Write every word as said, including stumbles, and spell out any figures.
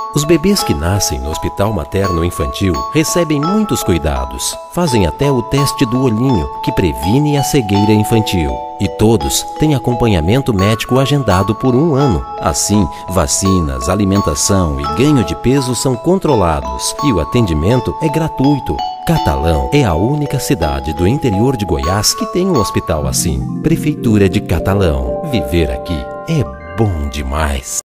Os bebês que nascem no Hospital Materno-Infantil recebem muitos cuidados. Fazem até o teste do olhinho, que previne a cegueira infantil. E todos têm acompanhamento médico agendado por um ano. Assim, vacinas, alimentação e ganho de peso são controlados e o atendimento é gratuito. Catalão é a única cidade do interior de Goiás que tem um hospital assim. Prefeitura de Catalão. Viver aqui é bom demais.